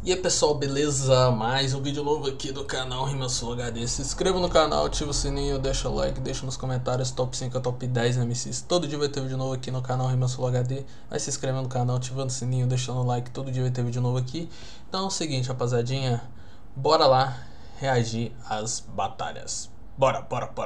E aí pessoal, beleza? Mais um vídeo novo aqui do canal Rimas Flow HD. Se inscreva no canal, ativa o sininho, deixa o like, deixa nos comentários top 5 a top 10 MCs. Todo dia vai ter vídeo novo aqui no canal Rimas Flow HD. Vai se inscrevendo no canal, ativando o sininho, deixando o like, todo dia vai ter vídeo novo aqui. Então é o seguinte, rapaziadinha, bora lá reagir às batalhas. Bora.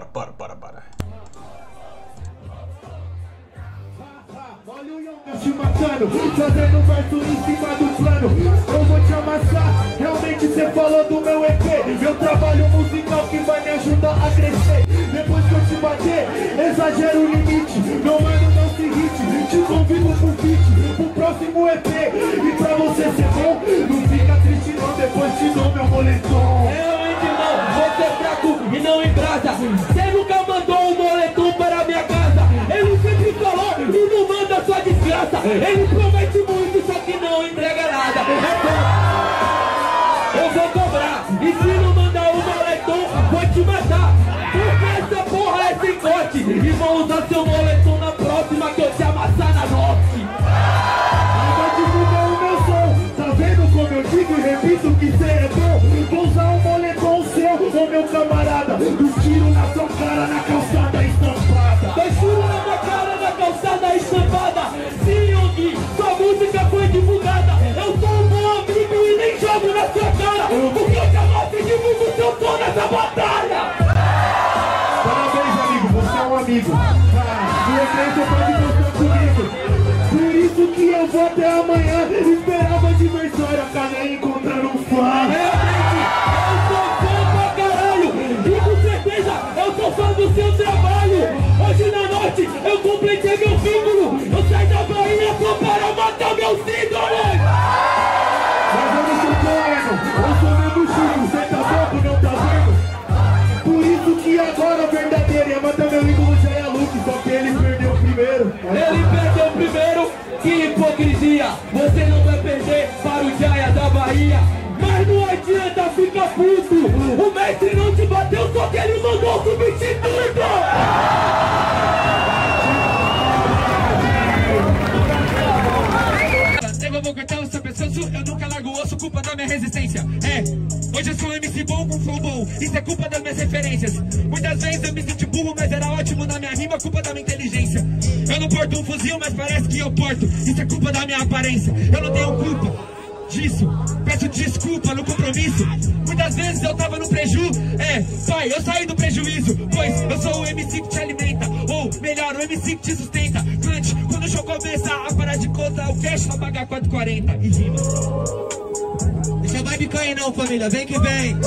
Olha o Young te matando, fazendo verso em cima do plano. Eu vou te amassar, realmente cê falou do meu EP. Meu trabalho musical que vai me ajudar a crescer. Depois que eu te bater, exagero o limite. Meu mano, não se irrite, te convido pro feat, pro próximo EP. E pra você ser bom, não fica triste não, depois te dou meu moletom. Realmente não, você é fraco e não embrasa. Você nunca mandou um moletom para minha casa. Ele sempre falou e não manda sua desgraça. Ele promete muito, só que não entrega nada. Eu vou cobrar, e se não mandar o moletom, vou te matar. Porque essa porra é sem corte. E vou usar seu moletom na próxima que eu te amassar na norte. Vai divulgar o meu som, tá vendo como eu digo e repito que cê é bom? Vou usar um moletom seu, ô meu camarada. Dos tiros na sua cara, na calçada estampada. Dois tiros na minha cara, na calçada estampada. Sim, Yogi, sua música foi divulgada. Eu sou um bom amigo e nem jogo na sua cara, porque eu jamais divulgo seu som nessa batalha. Parabéns, amigo, você é um amigo. De repente você pode contar comigo. Por isso que eu vou até amanhã esperava adversário, acabei encontrando um fã. Realmente, eu sou fã pra caralho. E com certeza, eu sou fã do seu trabalho. Hoje na noite, eu completei meu símbolo. Eu saí da Bahia só para matar meu símbolo. Mas eu não sou poema, eu sou meu do Chico. Cê tá bobo, não tá vendo? Por isso que agora a verdadeira ia matar meu ídolo já é a Luke, só que ele perdeu primeiro. Ele perdeu primeiro, que hipocrisia. Você não vai perder para o Jaya da Bahia. Mas não adianta ficar puto. O mestre não te bateu, só que ele mandou substituto. Eu vou cortar o seu pescoço, eu nunca largo o osso, culpa da minha resistência. Hoje eu sou um MC bom com flow bom, isso é culpa das minhas referências. Muitas vezes eu me senti burro, mas era ótimo na minha rima, culpa da minha inteligência. Eu não porto um fuzil, mas parece que eu porto, isso é culpa da minha aparência. Eu não tenho culpa disso, peço desculpa no compromisso. Muitas vezes eu tava no preju, pai, eu saí do prejuízo. Pois eu sou o MC que te alimenta, ou melhor, o MC que te sustenta. Cante, quando o show começa a parar de conta, eu fecho a pagar 4,40 e rima. Deixa a vibe cair não, família, vem que vem.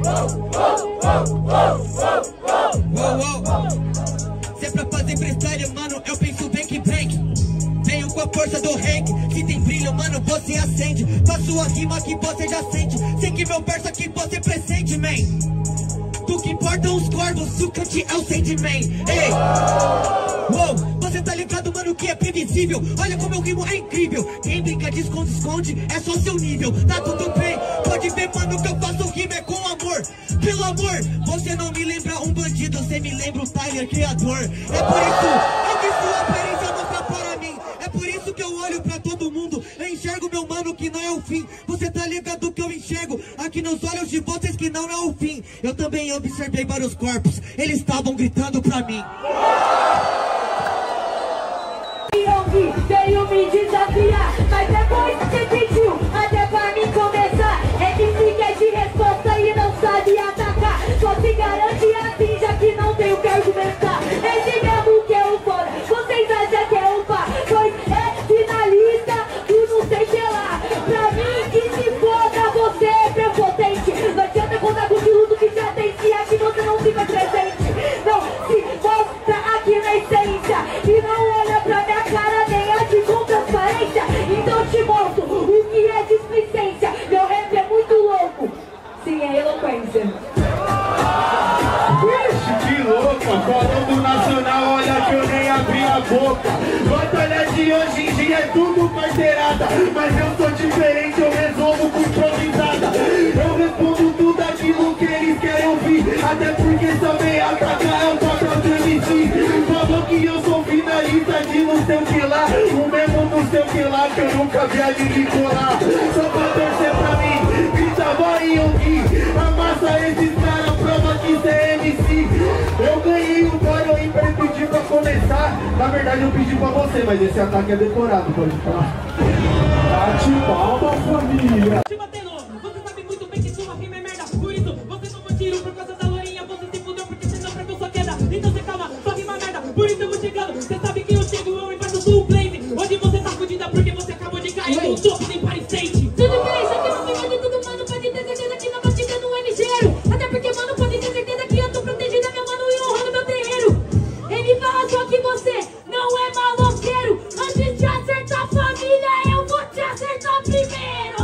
Se é pra fazer freestyle, mano, eu penso bem que bem. Venho com a força do Hank, se tem brilho, mano, você acende. Faço a rima que você já sente, sei que meu verso aqui você presente, man. Do que importam os corvos, o cante é o Sandman. Ei, você tá ligado, mano, que é previsível. Olha como eu rimo, é incrível. Quem brinca de esconde-esconde é só seu nível. Tá tudo bem, pode ver, mano, que eu faço rima é com amor. Pelo amor, você não me lembra um bandido, você me lembra o Tyler, criador. É por isso, é que sua aparência mostra para mim. É por isso que eu olho pra todo mundo. Eu enxergo, meu mano, que não é o fim. Você tá ligado que eu enxergo aqui nos olhos de vocês que não é o fim. Eu também observei vários corpos, eles estavam gritando pra mim. Veio me desafiar, mas depois você pediu até pra mim começar. É que fica de resposta e não sabe atacar. Só se garante assim, já que não tem o que argumentar. Esse mesmo que é o fora, vocês acham que é o pá. Pois é finalista do não sei que lá. Pra mim que se foda, você é prepotente. Não adianta contar com tudo que já tem, se aqui você não fica presente. Não se mostra aqui na essência e não olha pra minha cara nem age com transparência. Então te mostro o que é displicência. Meu rap é muito louco, sim, é eloquência. Vixe, que louca, falando nacional, olha que eu nem abri a boca. Batalha de hoje em dia é tudo carteirada, mas eu sou diferente, eu resolvo com improvisada. Eu respondo tudo aquilo que eles querem ouvir, até porque saber atacar é o papel de MC. Falou que eu sou finalista de não sei o que lá, o mesmo não sei o que lá, que eu nunca vi a Lili colar. Só pra torcer pra mim, verdade eu pedi pra você, mas esse ataque é decorado, pode falar. Bate palma, família. Te batendo, você sabe muito bem que sua rima é merda. Por isso, você tomou tiro por causa da lourinha. Você se fudeu porque você não previu sua queda. Então você calma, sua rima é merda. Por isso eu vou chegando, você sabe que eu chego, eu invaso sul blaze. Hoje você tá fudida porque você acabou de cair no topo do Empire State. Tudo bem, só que não tem de tudo, mano. Pode ter certeza que na batida não é ligeiro. Até porque, mano, pode ter certeza que eu tô protegida, meu mano, e honrando meu terreiro. Ele fala só que você não é maloqueiro. Antes de acertar a família, eu vou te acertar primeiro.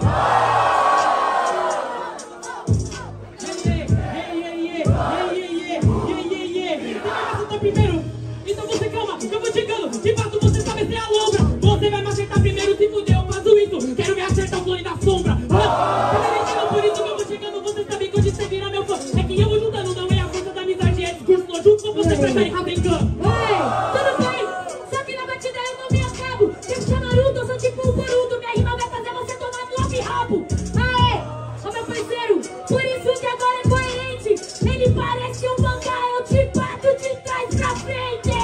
Primeiro, então você calma, eu vou chegando. De fato você sabe ser a lombra. Você vai me acertar primeiro, se fuder, eu faço isso. Quero me acertar o clone da sombra. Por isso que eu vou chegando, você sabe que hoje você vira meu fã. É que eu vou juntando, não é a força da amizade, é discurso no junto com você prefere Rasengan. Tudo bem, só que na batida eu não me acabo. Tipo de Naruto, eu sou tipo um Boruto. Minha rima vai fazer você tomar no rabo. Aê, ô meu parceiro, por isso que agora é coerente. Ele parece um mangá, eu te bato de trás pra frente.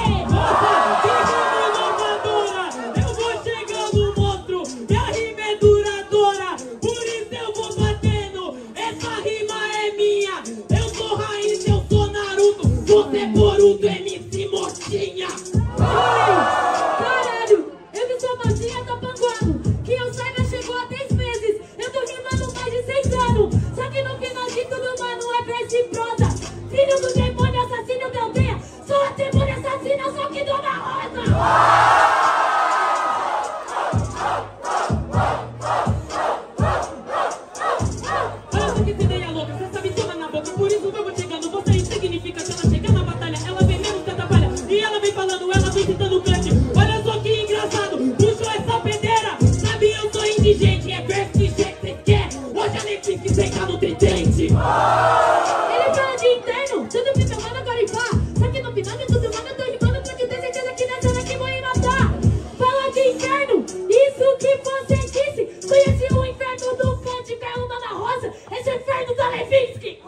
Eu vou chegando, monstro. Minha rima é duradoura, por isso eu vou batendo. Essa rima é minha. Eu sou raiz, eu sou Naruto. Você é Boruto, MC Motinha. Caralho, eu que sou mocinha do Panguapo. Que eu saiba chegou há 10 meses. Eu tô rimando mais de 6 anos. Só que no final de tudo, mano, é verso e prosa. Filho do demônio assassino da aldeia. Sou a demônio assassina, só que dona Rosa. Olha só que ideia louca, você sabe toda na boca. Por isso eu vou chegando, você insignifica. Se ela chegar na batalha, ela vem menos que atrapalha. E ela vem falando, ela vem citando cante. Olha só que engraçado, puxou essa pedeira. Sabe, eu sou indigente, é verso de jeito que você quer. Hoje eu nem fiz que secar no tridente. Ele fala de interno, tudo que meu mano agora e pá. Só que no final de tudo, mano, eu tô rimando. Pode ter certeza que nessa daqui vou me matar. Fala de inferno, isso que você disse. Conheci o inferno do fã de ferro da Ana Rosa. Esse é o inferno da Levinsky.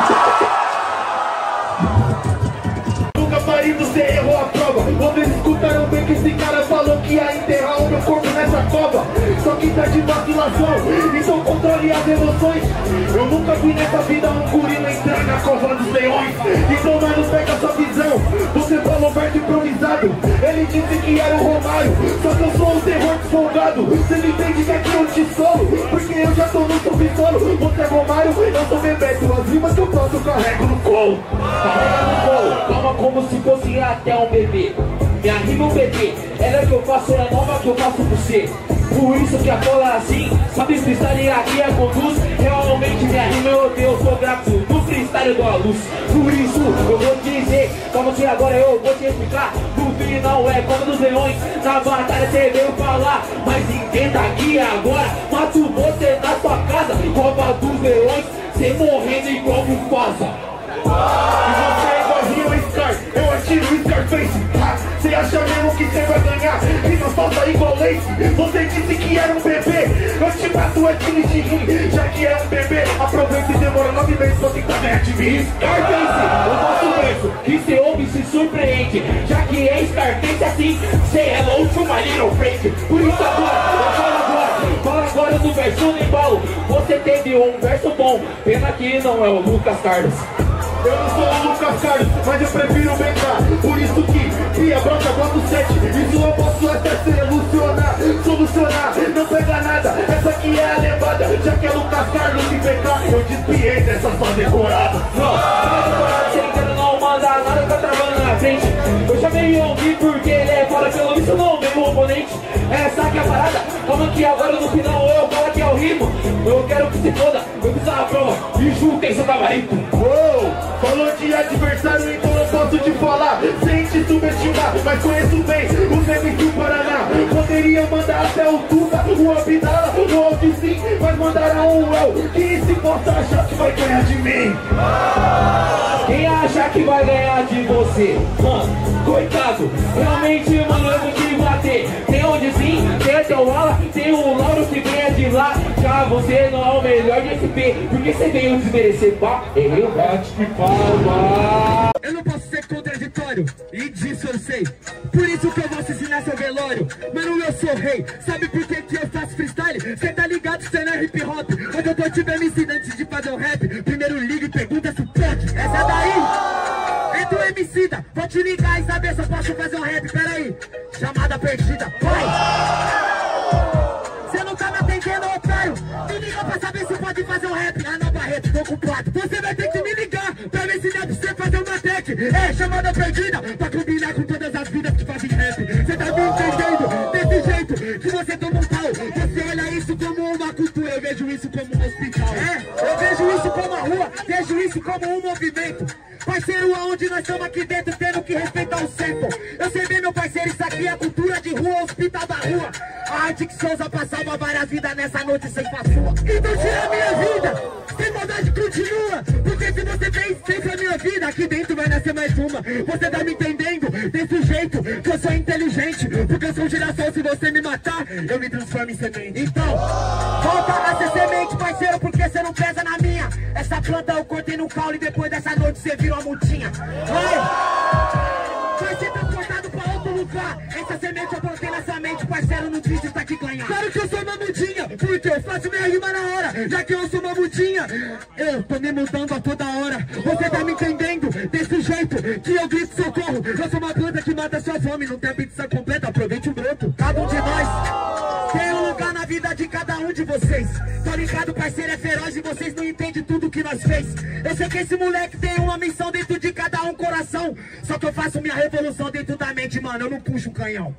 Nunca parido, você errou a prova. Vocês escutaram bem que esse cara falou que ia enterrar o meu corpo nessa cova. Só que tá de vacilação, então controle as emoções. Eu nunca vi nessa vida um gorila entrar na cova dos leões. Então, mano, pega sua visão. Você falou verso improvisado. Ele disse que era o Romário. Só que eu sou o terror desfolgado. Você não entende que aqui eu te solo, porque eu já tô no subsolo. Você é Romário, eu sou Bebeto. As rimas que eu faço eu carrego no colo. Carrega no colo, calma como se fosse até um bebê. Minha rima é um bebê, ela é que eu faço, é nova que eu faço por você. Por isso que a cola assim, sabe freestyle aqui é conduz. Realmente minha rima eu odeio, eu sou grato do freestyle eu dou a luz. Por isso eu vou te dizer, calma que agora eu vou te explicar. No final é como dos leões, na batalha você veio falar. Mas entenda aqui agora, mato você na sua casa. Copa dos leões, você morrendo igual Mufasa. E você é igualzinho o Scar, eu atiro o Scarface. Você acha mesmo que você vai ganhar? Rima falta igual Lace. Você disse que era um bebê, eu te mato é time de rim. Já que é um bebê, aproveita e demora 9 meses pra tentar ganhar de mim. Scarface, eu faço verso que cê ouve e se surpreende. Já que é Scarface assim, cê é louco, my little fake. Por isso agora, eu falo agora. Fala agora do verso no embalo. Você teve um verso bom, pena que não é o Lucas Carlos. Eu não sou o Lucas Carlos, mas eu prefiro o BK. Por isso que Pia Bronca 47. Isso eu posso até solucionar. Não pega nada, essa aqui é a levada. Já que é Lucas Carlos e BK, eu despiei dessa só decorada. Você ainda não manda nada, tá travando na frente. Eu chamei o Gui porque ele é fora, pelo visto não, mesmo oponente. Essa aqui é a parada, calma que agora no final eu falo que é o rimo. Eu quero que se foda, eu fiz a prova e juntei seu gabarito. Uou, falou de adversário, então eu posso te falar. Sem te subestimar, mas conheço bem os memes do Paraná. Poderia mandar até o Tuga, o Abdala, o Alto sim, mas mandaram o El. Que se possa achar que vai ganhar de mim. Quem achar que vai ganhar de você, mano, coitado. Realmente, mano, eu vou te bater. Tem onde sim, tem até o Ala, tem o Lauro que ganha de lá. Já você não é o melhor de SP, porque você veio desmerecer, pá. Errei o bate de palma. Eu não posso ser contraditório. território, e disso eu sei. Por isso que eu vou assassinar seu velório. Mano, eu sou rei. Sabe por que eu faço freestyle? Cê tá ligado, cê não é hip hop. Quando eu tô te MC antes de fazer o rap, primeiro liga e pergunta se pode. Essa daí é do Emicida. Vou te ligar e saber se eu posso fazer um rap. Pera aí, chamada perdida, vai. Cê não tá me atendendo, otário. Me liga pra saber se pode fazer um rap. Ah não, Barreto, tô ocupado. Você vai ter que me ligar pra ver se dá pra você fazer uma tech. É, chamada perdida, pra combinar com todas as vidas que fazem rap. Cê tá me entendendo? Desse jeito que você toma um pau. Você olha isso como uma cultura, eu vejo isso como um hospital. É, eu vejo isso como a rua, vejo isso como um movimento. Parceiro, aonde nós estamos aqui dentro, tendo que respeitar o sample. Eu sei bem, meu parceiro, isso aqui é cultura de rua, hospital da rua. A arte que Souza passava várias vidas nessa noite sem passua. Então tira a minha vida, sem maldade continua. Porque se você fez sempre a minha vida, aqui dentro vai nascer mais uma. Você tá me entendendo? Desse jeito que eu sou inteligente. Porque eu sou girassol, se você me matar, eu me transformo em semente. Então, volta a ser semente, parceiro, porque você não pesa na minha. Essa planta eu cortei no caule e depois dessa noite você virou a multinha. Vai ser transportado pra outro lugar. Essa semente eu plantei na sua mente, parceiro, não precisa estar aqui ganhar. Claro que eu sou uma mudinha, porque eu faço minha rima na hora. Já que eu sou uma mudinha, eu tô me mudando a toda hora. Você tá me entendendo? Desse jeito que eu grito socorro. Eu sou uma planta que mata sua fome, não tem a pizza completa, aproveite o broto. Cada um de nós tem um lugar na vida de cada um de vocês. Tô ligado, parceiro, é feroz e vocês não entendem tudo que nós fez. Eu sei que esse moleque tem uma missão dentro de cada um coração. Só que eu faço minha revolução dentro da mente, mano, eu não puxo um canhão.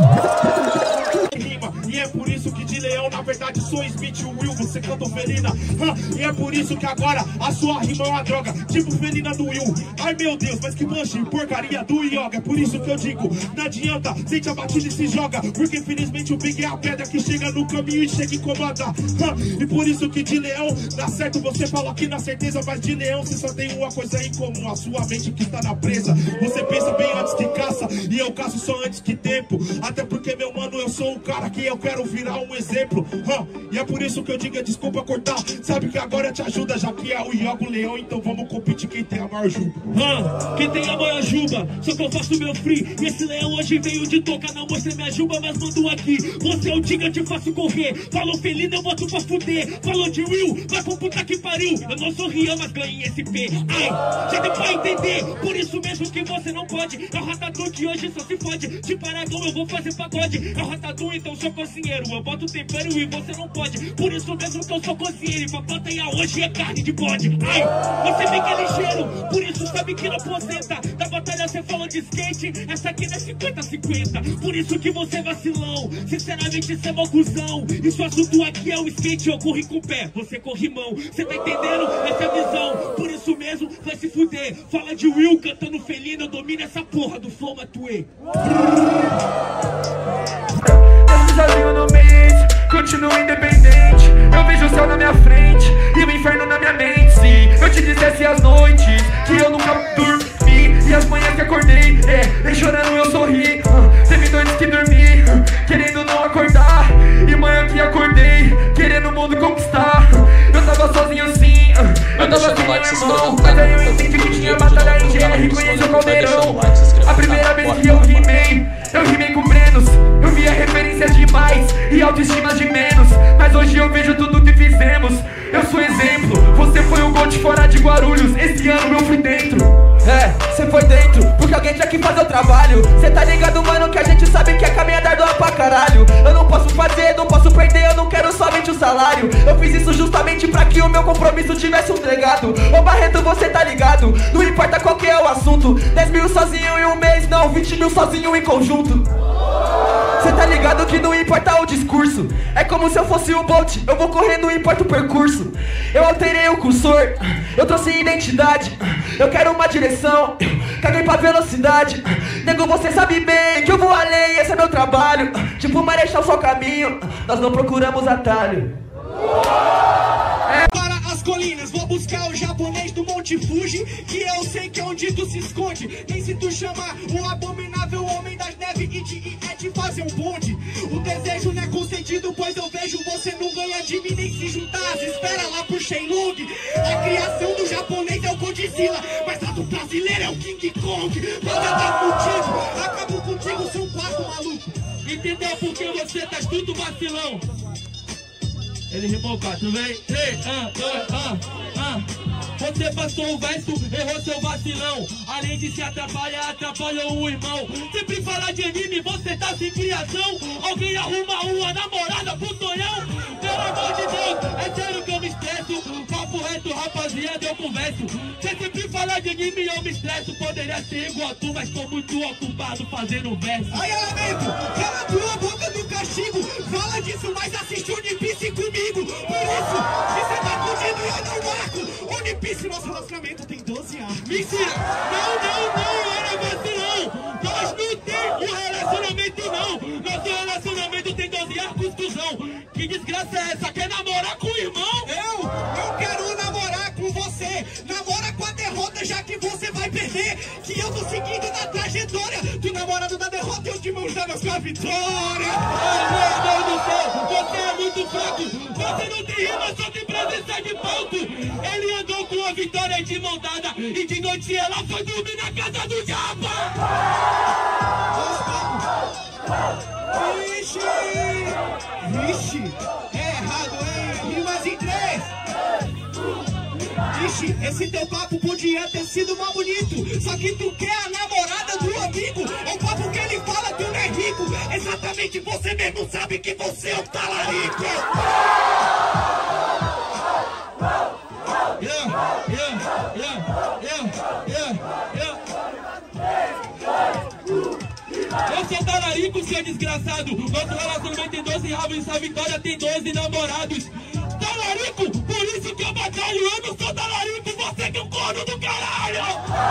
Rima, e é por isso que de leão, na verdade, sou Smith Will, você canta felina. E é por isso que agora a sua rima é uma droga, tipo felina do Will. Ai meu Deus, mas que manche, porcaria do yoga. É por isso que eu digo, não adianta, sente a batida e se joga. Porque infelizmente o Big é a pedra que chega no caminho e chega e incomoda. E por isso que de leão, dá certo, você fala aqui na certeza. Mas de leão você só tem uma coisa em comum, a sua mente que está na presa. Você pensa bem antes que caça, e eu caço só antes que tempo. Até porque, meu mano, eu sou o cara que eu quero virar um exemplo. E é por isso que eu digo, desculpa cortar. Sabe que agora te ajuda, já que é o Iogo Leão. Então vamos competir quem tem a maior juba. Quem tem a maior juba, só que eu faço meu free. E esse leão hoje veio de toca, não mostrei minha juba, mas mando aqui. Você é o Diga, te faço correr. Falou felina, eu boto pra fuder. Falou de Will, vai pro puta que pariu. Eu não sou Rian, mas ganhei esse P. Ai, já deu pra entender, por isso mesmo que você não pode. É o Ratatu de hoje, só se fode. De Paragon eu vou fazer pagode. É o Ratatu, então sou cozinheiro. Eu boto tempero e você não pode. Por isso mesmo que eu sou cozinheiro. E pra plateia hoje é carne de bode. Ai, você vê que é ligeiro, por isso sabe que não aposenta. Da batalha você falou de skate, essa aqui não é 50-50. Por isso que você é vacilão, sinceramente você é mó cuzão. E seu assunto aqui é o skate, eu corri com o pé, você corre mão. Você tá entendendo? Essa é a visão. Por isso mesmo, vai se fuder. Fala de Will cantando felina, eu domino essa porra do flow Matuê. Sozinho no mês, continuo independente. Eu vejo o céu na minha frente e o inferno na minha mente. Se eu te dissesse as noites que eu nunca dormi e as manhãs que acordei, nem chorando eu sorri. Teve noites que dormi, querendo não acordar, e manhã que acordei, querendo o mundo conquistar. Eu tava sozinho sim, eu tava sem meu irmão, mas aí eu entendi que tinha batalha em GR, conheço o caldeirão. A primeira vez que eu rimei com Brenos. Eu via referências demais e autoestima de menos, mas hoje eu vejo tudo que fizemos. Eu sou exemplo, você foi o GOAT fora de Guarulhos, esse ano eu fui dentro. Cê foi dentro, porque alguém tinha que fazer o trabalho. Cê tá ligado, mano, que a gente sabe que a caminhada é ardua pra caralho. Eu não posso fazer, não posso perder, eu não quero somente o salário. Eu fiz isso justamente pra que o meu compromisso tivesse um legado. Ô Barreto, você tá ligado, não importa qual que é o assunto. 10 mil sozinho em um mês, não, 20 mil sozinho em conjunto. Cê tá ligado que não importa o discurso, é como se eu fosse o Bolt, eu vou correr, não importa o percurso. Eu alterei o cursor, eu trouxe identidade, eu quero uma direção, caguei pra velocidade. Nego, você sabe bem que eu vou além, esse é meu trabalho. Tipo Marechal, só caminho, nós não procuramos atalho. Para as colinas, vou buscar o japonês do Monte Fuji, que eu sei que é onde tu se esconde. Nem se tu chamar o abominável homem das neves e te fazer um bonde. O desejo não é concedido, pois eu vejo você não ganha de mim nem se juntar. Espera lá pro Shenlong. A criação do japonês é o Godzilla, mas lá do prazo brasileiro é o King Kong. Mas eu acabo contigo, são 4 malucos. Entendeu por que você tá tudo vacilão? Ele rimou 4, vem. 3, 2, Você passou o verso, errou seu vacilão. Além de se atrapalhar, atrapalhou o irmão. Sempre fala de anime, você tá sem criação. Alguém arruma uma namorada pro sonhão. Pelo amor de Deus, é sério que eu me estresso. Papo reto, rapaziada, eu converso. Você sempre fala de anime e eu me estresso. Poderia ser igual a tu, mas tô muito ocupado fazendo verso. Aí, lamento, cala tua boca do castigo. Fala disso, mas assiste One Piece comigo. Por isso, que cê tá fugindo e eu não marco. One Piece, nosso relacionamento tem 12 anos. Mentira! Não era vacilão! Nós não tem um relacionamento, não! Nosso relacionamento tem 12 arcos, cuzão! Que desgraça é essa? Quer namorar com o irmão? Eu não quero namorar com você. Namora com a derrota, já que você vai perder. Que eu tô seguindo na trajetória do namorado da derrota e eu de mãos dadas com a vitória. Ai, meu Deus do céu! Você é muito fraco! Você não tem rima, só tem presença de ponto! Ele andou com a vitória de mão dada e de noite ela foi dormir na casa do diabo! Vixe, é errado, hein? Rimas em 3. Vixe, esse teu papo podia ter sido mais bonito. Só que tu quer a namorada do amigo. O papo que ele fala, tu não é rico. Exatamente, você mesmo sabe que você é um talarico. Eu sou talarico, seu desgraçado. Nosso relacionamento tem 12 rabos e sua vitória tem 12 namorados. Talarico, por isso que eu batalho. Eu não sou talarico, você que é um corno do caralho.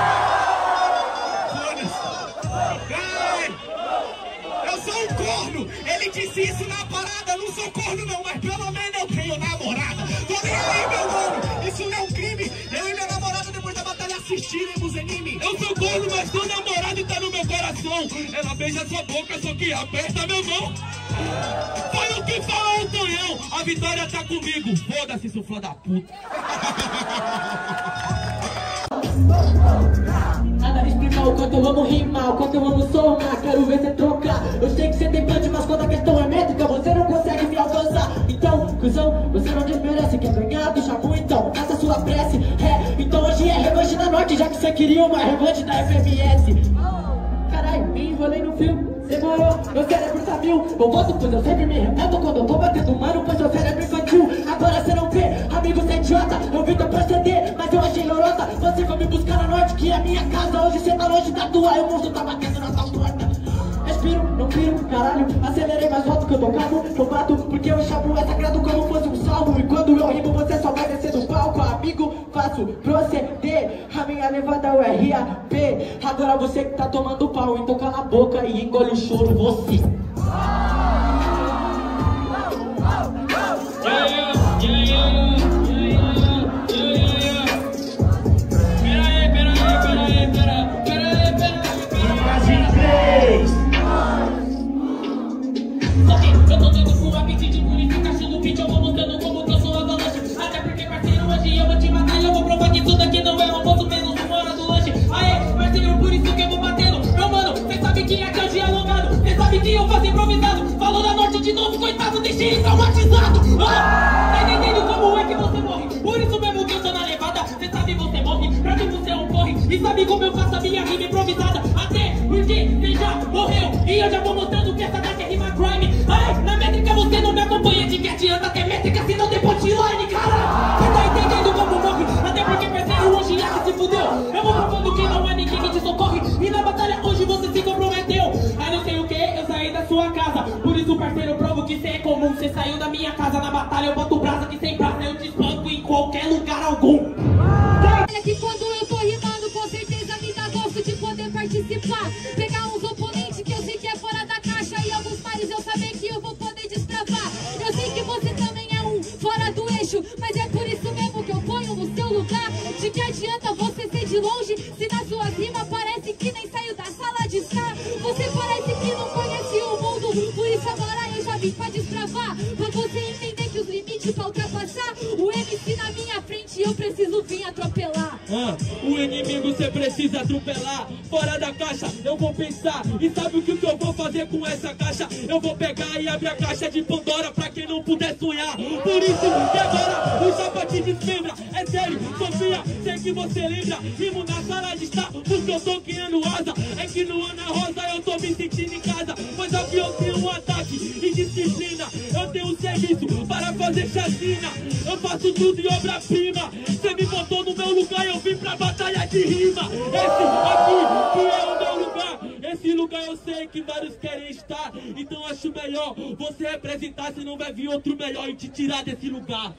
Eu sou um corno. Ele disse isso na parada. Eu não sou corno não, mas pelo menos eu tenho namorada. Tô nem aí, meu mano. Isso não é um crime. Eu e minha namorada depois da batalha assistiremos anime. Eu sou corno, mas sou namorado e tá no meu coração. Ela beija sua boca, só que aperta meu mão. Foi o que falou o Tonhão. A vitória tá comigo. Foda-se, seu filho da puta. Nada me explica o quanto eu amo rimar, o quanto eu amo somar. Quero ver você trocar. Eu sei que você tem punch, mas quando a questão é métrica, você não consegue me alcançar. Então, cuzão, você não desmerece. Quer ganhar do Jabu, então faça sua prece. Então hoje é revanche da Norte, já que você queria uma revanche da FMS. Caralho, me enrolei no fio. Demorou, meu cérebro tá mil. Eu volto, pois eu sempre me revolto quando eu tô batendo mano, pois meu cérebro infantil. Agora cê não vê, amigo, cê é idiota. Eu vi teu proceder, mas eu achei lorota. Você foi me buscar na Norte, que é minha casa. Hoje cê tá longe da tua e o monstro tá batendo na tua porta. Respiro, não piro, caralho. Acelerei mais alto que eu tô calmo. Eu bato porque o chabu é sagrado como fosse um salmo. E quando eu rimo você só vai descer do palco. Amigo, faço proceder. A minha levada é o RAP. Agora você que tá tomando pau, então cala a boca e engole o choro você. Eu tô doido com a beat de polícia, caixa no beat, eu vou mostrando como que eu sou avalanche. Até porque, parceiro, hoje eu vou te matar e eu vou provar que tudo aqui não é almoço, menos 1 hora do lanche. Aê, parceiro, por isso que eu vou batendo. Meu mano, cê sabe que aqui é o dialogado, cê sabe que eu faço improvisado. Falou da Norte de novo, coitado, deixei ele traumatizado. Tá entendendo como é que você morre? Por isso mesmo que eu tô na levada, cê sabe você morre, pra mim você é um corre. E sabe como eu faço a minha rima improvisada? Até porque você já morreu e eu já vou mostrando que essa daqui é rima crime. Aê, na métrica você não me acompanha, de que adianta ter métrica se não tem punchline, cara? Você tá entendendo como morre? Até porque parceiro, hoje é que se fudeu. Eu vou provando que não há ninguém que te socorre. E na batalha hoje você se comprometeu. Aí não sei o que, eu saí da sua casa. Por isso, parceiro, eu provo que cê é comum. Cê saiu da minha casa na batalha, eu boto brasa que sem brasa eu te espanco em qualquer lugar algum. É que quando eu tô rimando, com certeza me dá gosto de poder participar. Pegar uns oponentes que eu sei que é fora da caixa e alguns pares eu saber que eu vou poder destravar. Eu sei que você também é um fora do eixo, mas é por isso mesmo que eu ponho no seu lugar. De que adianta você ser de longe se na sua rima parece que nem saiu da sala de estar. Você parece que não conhece o mundo, por isso agora eu já vim pra destravar. Pra você entender que os limites pra ultrapassar, o MC na minha frente eu preciso vir atropelar. O inimigo cê precisa precisa atropelar. Fora da caixa, eu vou pensar. E sabe o que eu vou fazer com essa caixa? Eu vou pegar e abrir a caixa de Pandora pra quem não puder sonhar. Por isso que agora o Japa te desmembra. É sério, Sofia, sei que você lembra. Rimo na sala de estar, porque eu tô criando asa. É que no Ana Rosa eu tô me sentindo em casa. Mas aqui eu tenho um ataque e disciplina. Eu tenho um serviço para fazer chacina. Eu faço tudo em obra-prima. Você me botou no meu lugar e eu vim pra batalha de rima. Esse aqui que é o meu lugar. Esse lugar eu sei que vários querem estar. Então acho melhor você representar, senão vai vir outro melhor e te tirar desse lugar.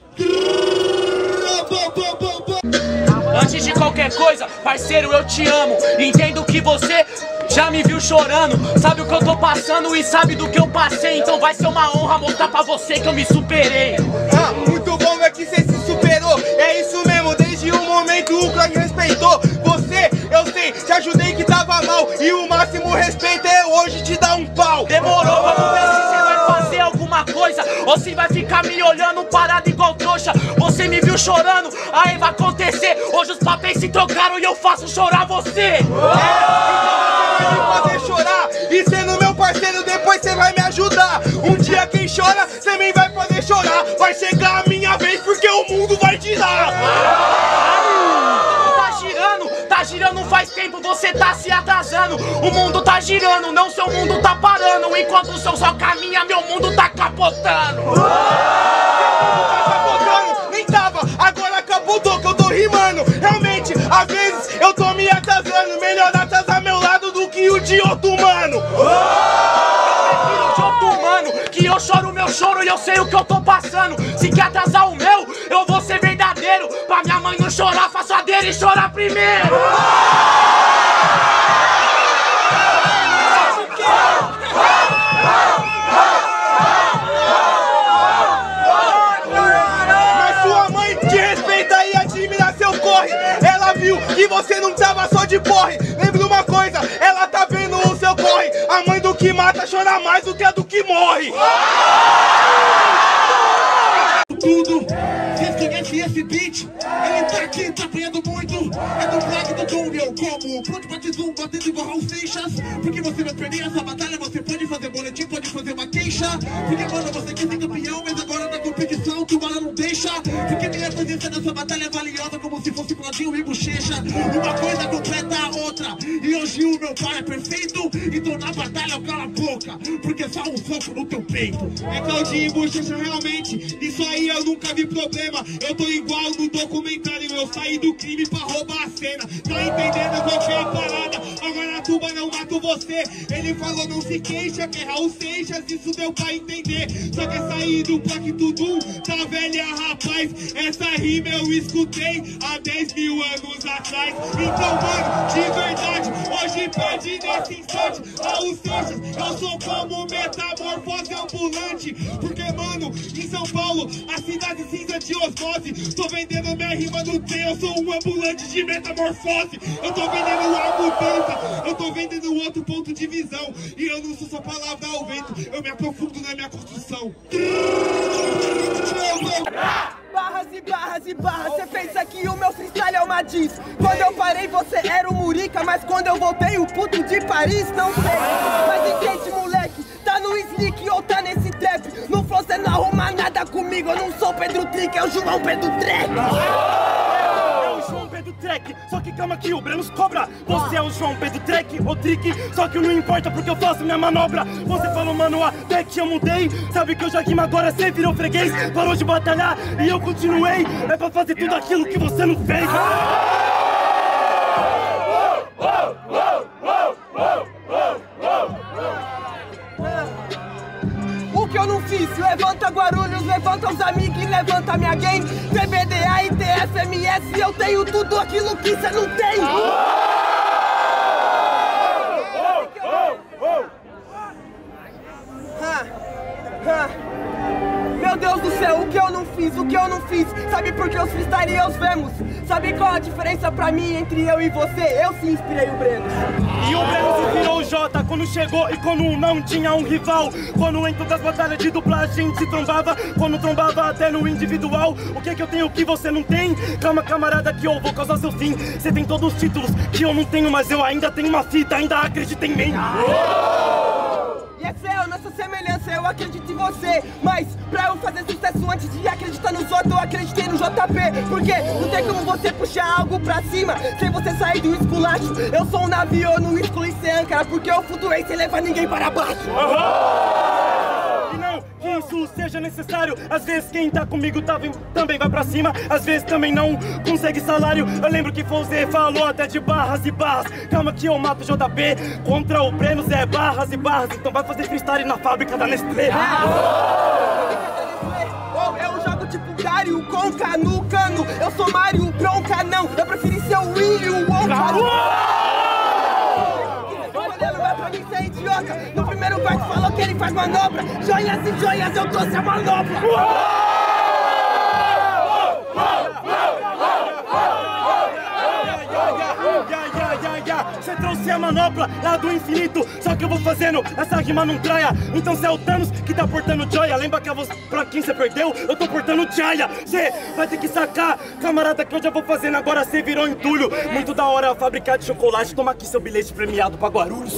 Antes de qualquer coisa, parceiro, eu te amo. Entendo que você já me viu chorando. Sabe o que eu tô passando e sabe do que eu passei. Então vai ser uma honra mostrar pra você que eu me superei. Muito bom é que você se superou. É isso mesmo, desde o momento o Craig respeitou você. Eu sei, te ajudei que tava mal. E o máximo respeito é hoje te dar um pau. Demorou, vamos ver se você vai fazer alguma coisa ou se vai ficar me olhando parado igual trouxa. Você me viu chorando, aí vai acontecer. Hoje os papéis se trocaram e eu faço chorar você. Vai me fazer chorar. E sendo meu parceiro, depois você vai me ajudar. Um dia quem chora, também vai poder chorar. Vai chegar a minha vez porque o mundo vai girar. Tá girando faz tempo, você tá se atrasando. O mundo tá girando, não seu mundo tá parando. Enquanto o seu só caminha, meu mundo tá capotando. Tá capotando, nem tava, agora capotou que eu tô rimando. Realmente, às vezes eu tô me atrasando. Melhor atrasar meu lado do que o de outro mano. Eu prefiro de outro mano, que eu choro o meu choro e eu sei o que eu tô passando. Se quer atrasar o meu, eu vou ser verdadeiro. Pra minha mãe não chorar, faço a dele chorar primeiro. Mas sua mãe te respeita e admira seu corre. Ela viu que você não tava só de porre. Lembra uma coisa, ela tá vendo o seu corre. A mãe do que mata chora mais do que a do que morre. Tudo, vocês conhecem esse beat? Ele tá aqui, tá apanhando muito. É do Black do Dom, eu como pronto pra te zoom, batendo igual Raul Seixas. Porque você vai perder essa batalha, você pode fazer boletim, pode fazer uma queixa. Porque mano, você quer ser campeão, mas agora na competição tu bala não deixa. Porque minha presença nessa batalha é valiosa como se fosse Claudinho e Bochecha. Uma coisa completa a outra. E hoje o meu pai é perfeito. Então na batalha eu calo a boca, porque só um soco no teu peito. É Claudinho e Bochecha realmente, isso aí eu nunca vi problema. Eu tô igual no documentário, eu saí do crime pra roubar a cena. Tá entendendo qual que é a parada? Agora a tuba não mato você. Ele falou não se queixa, que é Raul Seixas, isso deu pra entender. Só quer sair do Black Tudo, tá velha rapaz. Essa rima eu escutei há 10 mil anos atrás. Então mano, de verdade, hoje perde nesse instante. Raul Seixas, eu sou como metamorfose ambulante. Porque mano, em São Paulo, a cidade cinza de osmose. Tô vendendo minha rima no trem, eu sou um ambulante de metamorfose. Eu tô vendendo a mudança, eu tô vendendo outro ponto de visão. E eu não sou só palavra ao vento, eu me aprofundo na minha construção. Barras e barras e barras, cê fez aqui, o meu freestyle é uma diz. Quando eu parei você era o Murica, mas quando eu voltei o puto de Paris, não sei. Mas entende moleque, tá no sneak ou tá nesse trap. No flow cê não arruma nada comigo, eu não sou Pedro Trick, é o João Pedro Trek. É o João Pedro Trek, só que calma que o Brenos cobra. Você é o João Pedro Trek ou Trick, só que não importa porque eu faço minha manobra. Você falou mano, até que eu mudei, sabe que eu já rimo agora, cê virou freguês. Parou de batalhar e eu continuei, é pra fazer tudo aquilo que você não fez. O que eu não fiz? Levanta Guarulhos, levanta os amigos e levanta minha gang. TBDA e TFMS, eu tenho tudo aquilo que cê não tem. Meu Deus do céu, o que eu não fiz, o que eu não fiz. Sabe por que os freestyleiros vemos? Sabe qual a diferença pra mim entre eu e você? Eu sim inspirei o Breno. E o Breno se virou o Jota quando chegou e quando não tinha um rival. Quando em todas as batalhas de dublagem se trombava, quando trombava até no individual. O que é que eu tenho que você não tem? Calma, camarada, que eu vou causar seu fim. Você tem todos os títulos que eu não tenho, mas eu ainda tenho uma fita, ainda acredita em mim. E é céu, nossa semelhança, eu acredito em você. Mas pra eu fazer sucesso antes de acreditar nos outros, eu acreditei no JP. Porque não tem como você puxar algo pra cima sem você sair do esculacho. Eu sou um navio, no esculo sem âncora, porque eu flutuei sem levar ninguém para baixo. E não que isso seja necessário. Às vezes quem tá comigo também vai pra cima. Às vezes também não consegue salário. Eu lembro que Fonzé falou até de barras e barras. Calma que eu mato o JP contra o Breno, Zé barras e barras. Então vai fazer freestyle na fábrica da Nestlé. Eu jogo tipo Dario Conca no cano. Eu sou Mario Bronca, não. Eu preferi ser o William Wonka. Vai pra mim ser idiota. No primeiro verso falou que ele faz manobra. Joias e joias, eu trouxe a manobra. Você trouxe a manopla lá do infinito. Só que eu vou fazendo essa rima não traia. Então cê é o Thanos que tá portando joia. Lembra que a voz pra quem cê perdeu? Eu tô portando joia. Cê vai ter que sacar, camarada, que eu já vou fazendo. Agora cê virou entulho. Muito da hora fabricar de chocolate. Toma aqui seu bilhete premiado pra Guarulhos.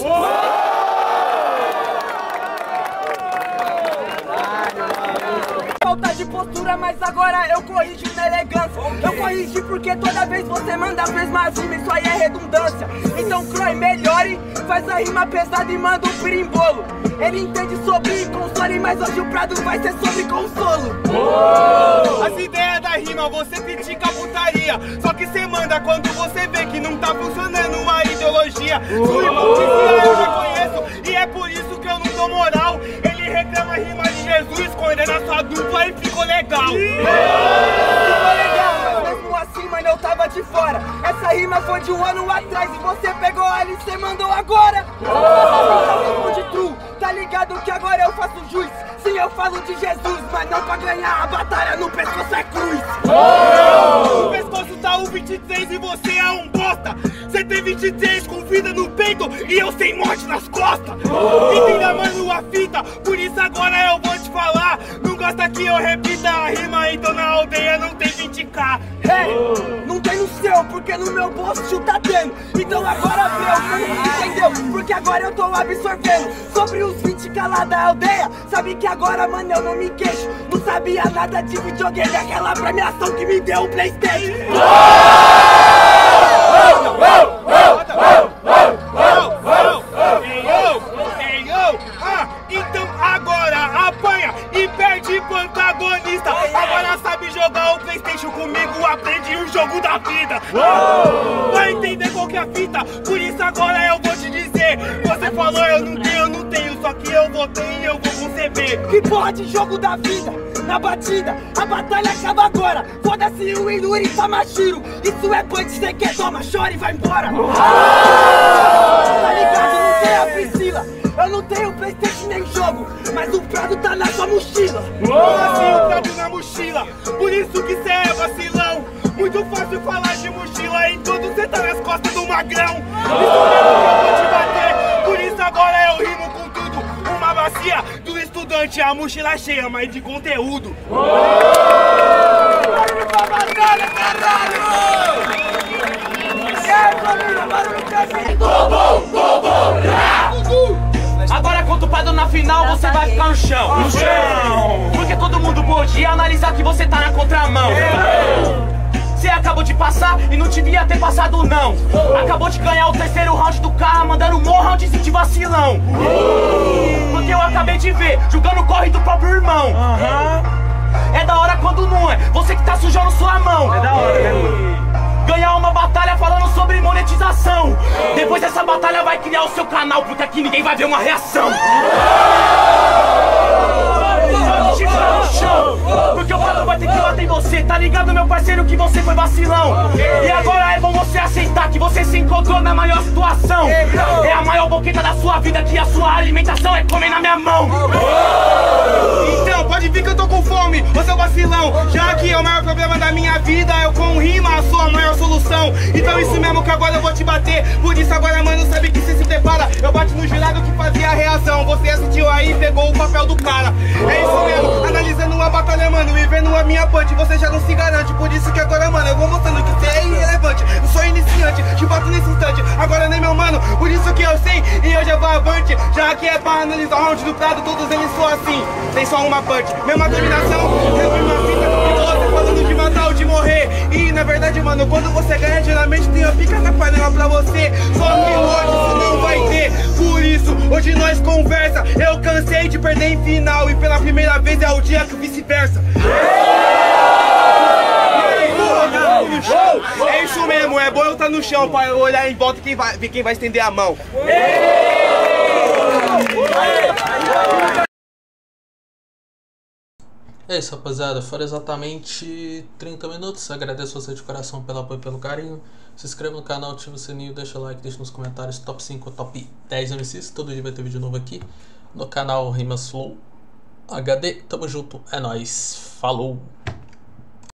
Falta de postura, mas agora eu corrijo na elegância. Eu corrigi porque toda vez você manda a mesma rima, isso aí é redundância. Então Croy, melhore, faz a rima pesada e manda um pirimbolo. Ele entende sobre console, mas hoje o Prado vai ser sobre consolo. As ideias da rima, você critica a putaria. Só que cê manda quando você vê que não tá funcionando a ideologia. Sua hipocrisia eu já conheço e é por isso que eu não dou moral. Ele reclama a rima de Jesus, condena a sua dupla e ficou legal. Ficou legal, mas mesmo assim, mano, eu tava de fora. Essa rima foi de um ano atrás e você pegou ela e cê mandou agora. Então de true, tá ligado que agora eu faço jus. Sim, eu falo de Jesus, mas não pra ganhar a batalha no pescoço é cruz. No pescoço tá o 23 e você é um bosta. Você tem 23 com vida no peito e eu sem morte nas costas. Entenda, mano, a fita, por isso agora eu vou te falar. Não gosta que eu repita a rima, então na aldeia não tem 20k. Não tem no seu, porque no meu bolso tá tendo. Então agora meu, você não entendeu, porque agora eu tô absorvendo. Sobre os 20k lá da aldeia, sabe que agora, mano, eu não me queixo. Não sabia nada de videogame, aquela premiação que me deu o PlayStation. Então agora apanha e perde pro antagonista. Agora sabe jogar o PlayStation comigo, aprende o jogo da vida. Vai entender qual que é a fita, por isso agora eu vou te dizer. Você falou eu não tenho, só que eu vou ter e eu vou conceber. Que porra de jogo da vida? Na batida, a batalha acaba agora. Foda-se o Inuri Tamashiro. Isso é punch, cê quer, toma, chora e vai embora. Tá ligado, não tem a Priscila. Eu não tenho PlayStation nem jogo, mas o Prado tá na sua mochila. Assim o Prado na mochila, por isso que cê é vacilão. Muito fácil falar de mochila, em tudo cê tá nas costas do magrão. Isso mesmo que eu vou te bater, por isso agora eu rimo com tudo. Uma bacia do estudante, a mochila cheia, mas de conteúdo. Barulho pra batalha, caralho! Agora contra o Prado na final, você vai ficar no chão. No chão! Porque todo mundo pode analisar que você tá na contramão. Você acabou de passar e não devia ter passado não. Acabou de ganhar o terceiro round do carro, mandando um round de vacilão. Porque eu acabei de ver, jogando corre do próprio irmão. É da hora quando não é, você que tá sujando sua mão. É da hora, né? Ganhar uma batalha falando sobre monetização. Depois dessa batalha vai criar o seu canal, porque aqui ninguém vai ver uma reação. Porque o Prado vai ter que bater em você, tá ligado, meu parceiro, que você foi vacilão. E agora é bom você aceitar que você se encontrou na maior situação. É a maior boqueta da sua vida, que a sua alimentação é comer na minha mão. Então, Pode vir que eu tô com fome, ô seu vacilão. Já que é o maior problema da minha vida, eu com rima a sua maior solução. Então isso mesmo que agora eu vou te bater. Por isso agora, mano, sabe que você se prepara. Eu bati no jurado que fazia a reação. Você assistiu aí e pegou o papel do cara. É isso mesmo, analisando uma batalha, mano, e vendo a minha punch, você já não se garante. Por isso que agora, mano, eu vou mostrando que você é irrelevante. Eu sou iniciante, te bato nesse instante. Agora nem meu mano, por isso que eu sei e eu já vou avante. Já que é pra analisar o round do prado, todos eles são assim. Tem só uma punch, mesma terminação, mesma fita. E você falando de matar ou de morrer. E na verdade, mano, quando você ganha, geralmente tem a pica na panela pra você. Só que hoje você não vai ter. Por isso, hoje nós conversa. Eu cansei de perder em final e pela primeira vez é o dia que o vice-versa. É isso mesmo, é bom eu estar no chão pra eu olhar em volta e ver quem vai estender a mão. É isso, rapaziada, foram exatamente 30 minutos. Agradeço você de coração pelo apoio e pelo carinho. Se inscreva no canal, ativa o sininho, deixa o like, deixa nos comentários top 5 ou top 10 MCs. Todo dia vai ter vídeo novo aqui no canal Rimas Flow HD. Tamo junto, é nóis, falou!